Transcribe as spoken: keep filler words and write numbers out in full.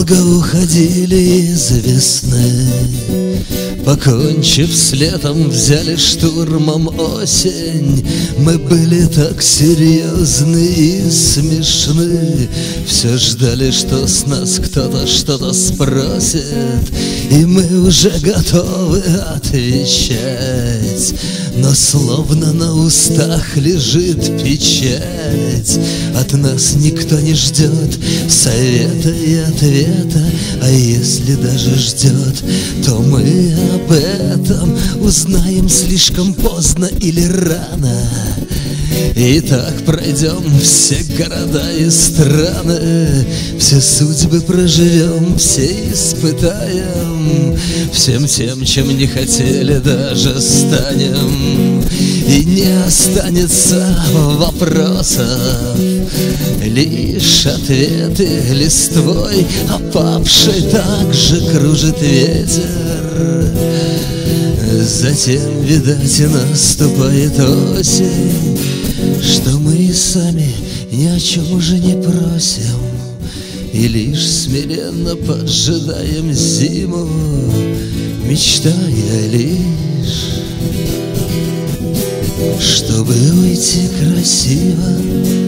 долго уходили из весны, покончив с летом, взяли штурмом осень. Мы были так серьезны и смешны, все ждали, что с нас кто-то что-то спросит, и мы уже готовы отвечать. Но словно на устах лежит печать, от нас никто не ждет совета и ответа, а если даже ждет, то мы об этом узнаем слишком поздно или рано. И так пройдем все города и страны, все судьбы проживем, все испытаем, всем тем, чем не хотели, даже станем. И не останется вопросов, лишь ответы листвой опавшей так же кружит ветер. Затем, видать, и наступает осень, что мы и сами ни о чем уже не просим, и лишь смиренно поджидаем зиму, мечтая лишь, чтобы уйти красиво.